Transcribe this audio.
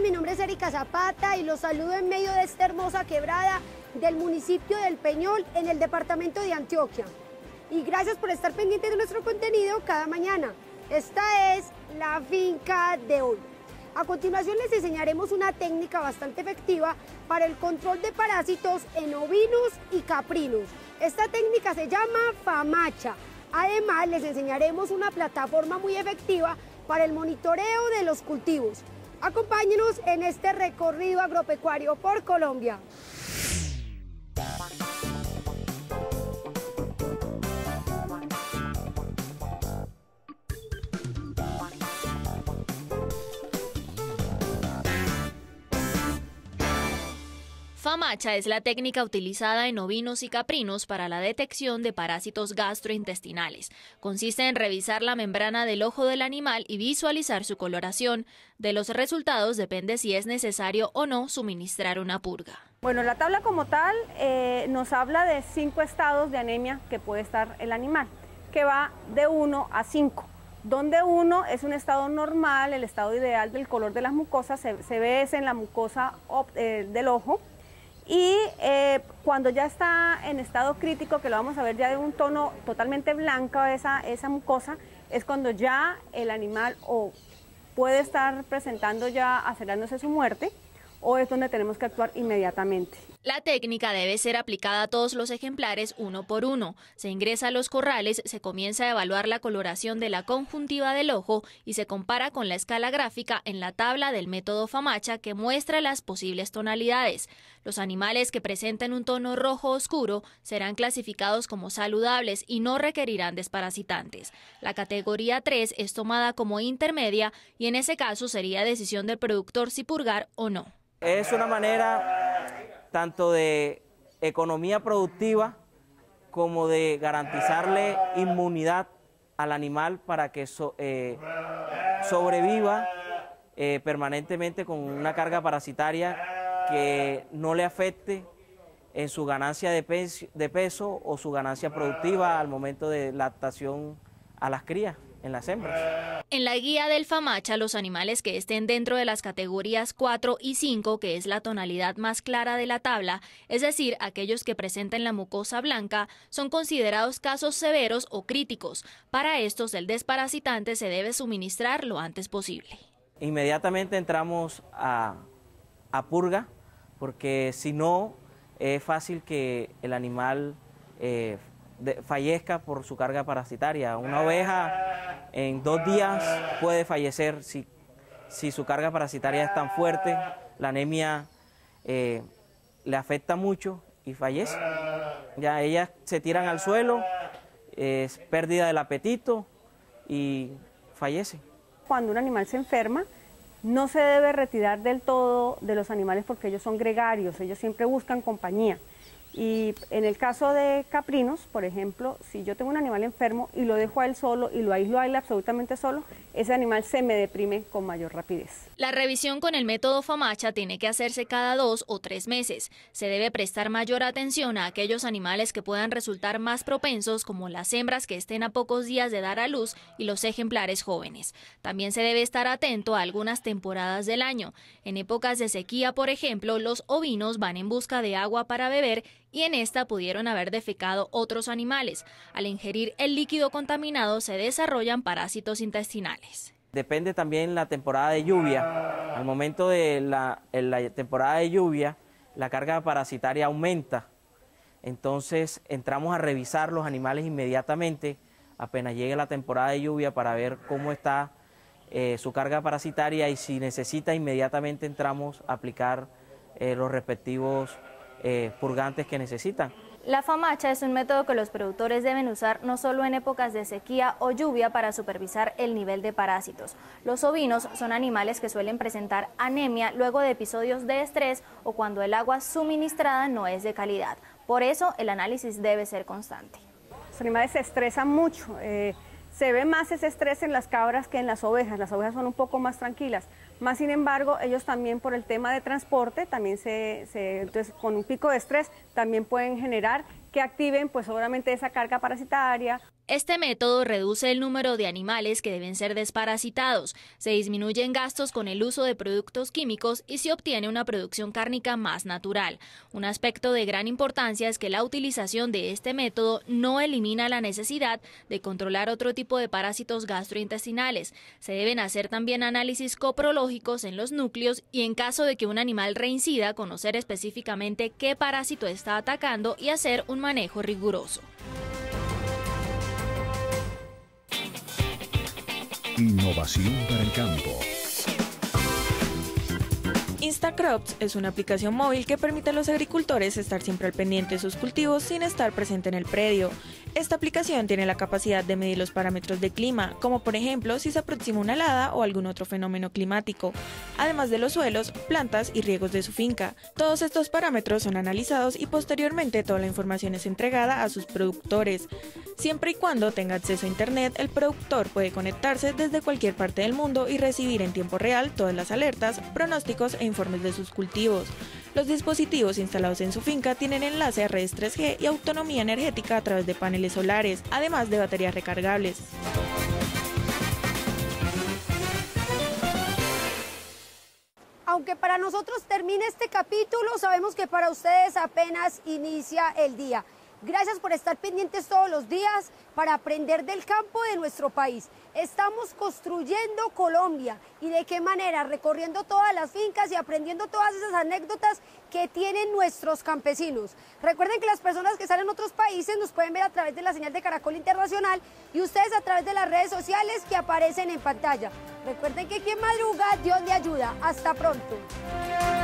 mi nombre es Erika Zapata y los saludo en medio de esta hermosa quebrada del municipio del Peñol en el departamento de Antioquia. Y gracias por estar pendientes de nuestro contenido cada mañana. Esta es la finca de hoy. A continuación les enseñaremos una técnica bastante efectiva para el control de parásitos en ovinos y caprinos. Esta técnica se llama Famacha. Además les enseñaremos una plataforma muy efectiva para el monitoreo de los cultivos. Acompáñenos en este recorrido agropecuario por Colombia. Famacha es la técnica utilizada en ovinos y caprinos para la detección de parásitos gastrointestinales. Consiste en revisar la membrana del ojo del animal y visualizar su coloración. De los resultados depende si es necesario o no suministrar una purga. Bueno, la tabla como tal nos habla de 5 estados de anemia que puede estar el animal, que va de 1 a 5. Donde 1 es un estado normal, el estado ideal del color de las mucosas, se ve en la mucosa del ojo. Y cuando ya está en estado crítico, que lo vamos a ver ya de un tono totalmente blanco esa mucosa, es cuando ya el animal o puede estar presentando ya, acelerándose su muerte, o es donde tenemos que actuar inmediatamente. La técnica debe ser aplicada a todos los ejemplares uno por uno. Se ingresa a los corrales, se comienza a evaluar la coloración de la conjuntiva del ojo y se compara con la escala gráfica en la tabla del método Famacha que muestra las posibles tonalidades. Los animales que presenten un tono rojo oscuro serán clasificados como saludables y no requerirán desparasitantes. La categoría 3 es tomada como intermedia y en ese caso sería decisión del productor si purgar o no. Es una manera tanto de economía productiva como de garantizarle inmunidad al animal para que sobreviva permanentemente con una carga parasitaria que no le afecte en su ganancia de peso o su ganancia productiva al momento de lactación a las crías, en las hembras. En la guía del Famacha, los animales que estén dentro de las categorías 4 y 5, que es la tonalidad más clara de la tabla, es decir, aquellos que presenten la mucosa blanca, son considerados casos severos o críticos. Para estos, el desparasitante se debe suministrar lo antes posible. Inmediatamente entramos a purga, porque si no, es fácil que el animal fallezca por su carga parasitaria. Una oveja en 2 días puede fallecer si su carga parasitaria es tan fuerte, la anemia le afecta mucho y fallece. Ya ellas se tiran al suelo, es pérdida del apetito y fallece. Cuando un animal se enferma, no se debe retirar del todo de los animales porque ellos son gregarios, ellos siempre buscan compañía. Y en el caso de caprinos, por ejemplo, si yo tengo un animal enfermo y lo dejo a él solo y lo aíslo a él absolutamente solo, ese animal se me deprime con mayor rapidez. La revisión con el método Famacha tiene que hacerse cada 2 o 3 meses. Se debe prestar mayor atención a aquellos animales que puedan resultar más propensos, como las hembras que estén a pocos días de dar a luz y los ejemplares jóvenes. También se debe estar atento a algunas temporadas del año. En épocas de sequía, por ejemplo, los ovinos van en busca de agua para beber y en esta pudieron haber defecado otros animales. Al ingerir el líquido contaminado se desarrollan parásitos intestinales. Depende también la temporada de lluvia. Al momento de la temporada de lluvia, la carga parasitaria aumenta. Entonces entramos a revisar los animales inmediatamente, apenas llegue la temporada de lluvia, para ver cómo está su carga parasitaria y si necesita, inmediatamente entramos a aplicar los respectivos purgantes que necesitan. La Famacha es un método que los productores deben usar no solo en épocas de sequía o lluvia para supervisar el nivel de parásitos. Los ovinos son animales que suelen presentar anemia luego de episodios de estrés o cuando el agua suministrada no es de calidad. Por eso el análisis debe ser constante. Los animales se estresan mucho. Se ve más ese estrés en las cabras que en las ovejas. Las ovejas son un poco más tranquilas. Más sin embargo, ellos también por el tema de transporte, también entonces con un pico de estrés, también pueden generar que activen pues obviamente esa carga parasitaria. Este método reduce el número de animales que deben ser desparasitados, se disminuyen gastos con el uso de productos químicos y se obtiene una producción cárnica más natural. Un aspecto de gran importancia es que la utilización de este método no elimina la necesidad de controlar otro tipo de parásitos gastrointestinales. Se deben hacer también análisis coprológicos en los núcleos y, en caso de que un animal reincida, conocer específicamente qué parásito está atacando y hacer un manejo riguroso. Innovación para el campo. Instacrops es una aplicación móvil que permite a los agricultores estar siempre al pendiente de sus cultivos sin estar presente en el predio. Esta aplicación tiene la capacidad de medir los parámetros de clima, como por ejemplo si se aproxima una helada o algún otro fenómeno climático, además de los suelos, plantas y riegos de su finca. Todos estos parámetros son analizados y posteriormente toda la información es entregada a sus productores. Siempre y cuando tenga acceso a Internet, el productor puede conectarse desde cualquier parte del mundo y recibir en tiempo real todas las alertas, pronósticos e informes de sus cultivos. Los dispositivos instalados en su finca tienen enlace a redes 3G y autonomía energética a través de paneles solares, además de baterías recargables. Aunque para nosotros termine este capítulo, sabemos que para ustedes apenas inicia el día. Gracias por estar pendientes todos los días para aprender del campo de nuestro país. Estamos construyendo Colombia. ¿Y de qué manera? Recorriendo todas las fincas y aprendiendo todas esas anécdotas que tienen nuestros campesinos. Recuerden que las personas que están en otros países nos pueden ver a través de la señal de Caracol Internacional y ustedes a través de las redes sociales que aparecen en pantalla. Recuerden que quien madruga, Dios le ayuda. Hasta pronto.